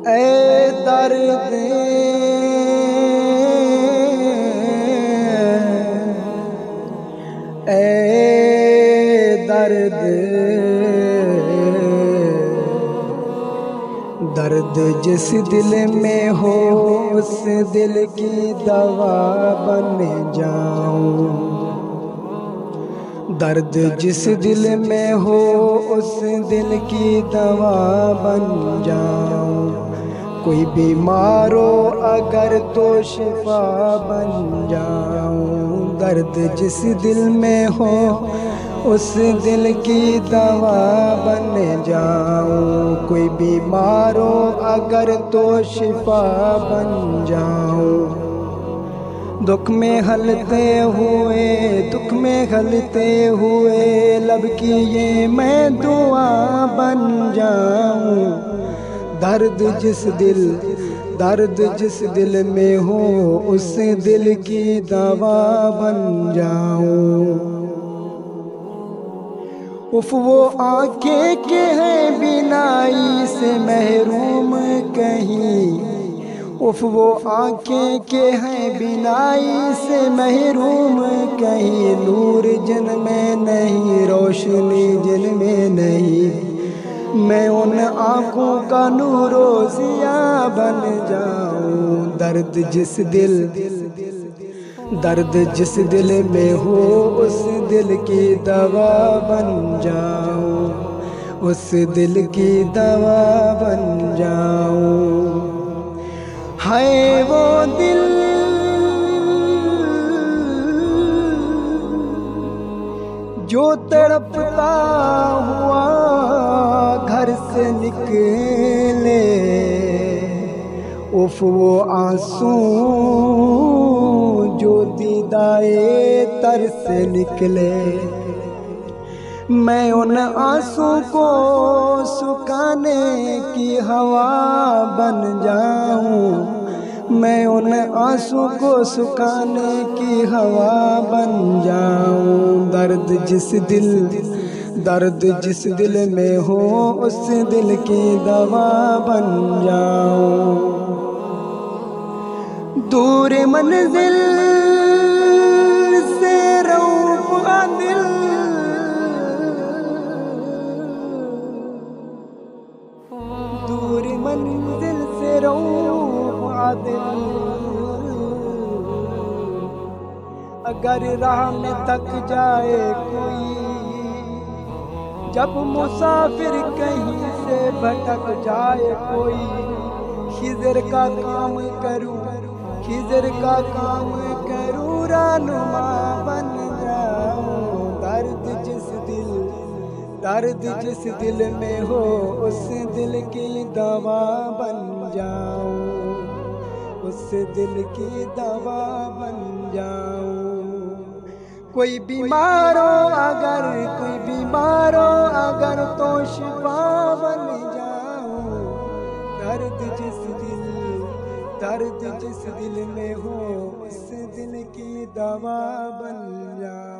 ऐ दर्द ऐ दर्द दर्द जिस दिल में हो उस दिल की दवा बन जाऊं। दर्द जिस दिल में हो उस दिल की दवा बन जाऊं। कोई बीमार हो अगर तो शिफा बन जाऊं। दर्द जिस दिल में हो उस दिल की दवा बन जाऊं। कोई बीमार हो अगर तो शिफा बन जाऊं। दुख में हलते हुए लब की ये मैं दुआ बन जाऊं। दर्द जिस दिल में हो उस दिल की दवा बन जाऊं। उफ वो आंखें के हैं बिनाई से महरूम कहीं। उफ वो आंखें के हैं बिनाई से महरूम कहीं। नूर जिनमें नहीं रोशनी जिनमें नहीं। मैं उन आंखों का नूरो ज़िया बन जाऊं। दर्द जिस दिल में हो उस दिल की दवा बन जाऊं। उस दिल की दवा बन जाऊं। हाय वो दिल जो तड़पता हुआ घर से निकले। उफ वो आंसू जो दीदाए तर से निकले। मैं उन आंसू को सुखाने की हवा बन जाऊं। मैं उन आंसू को सुखाने की हवा बन जाऊं। दर्द जिस दिल में हो उस दिल की दवा बन जाऊं। दूर मंजिल से रऊफ़ा दिल दूर मंजिल से रऊफ़ा दिल। अगर राह में थक जाए कोई जब मुसाफिर कहीं से भटक जाए कोई। खिज़र का काम करूं रहनुमा बन जाऊं। दर्द जिस दिल में हो उस दिल की दवा बन जाऊं। उस दिल की दवा बन जाऊं। कोई बीमार हो अगर तो शिफा बन जाऊं। दर्द जिस दिल में हो उस दिल की दवा बन जाऊं।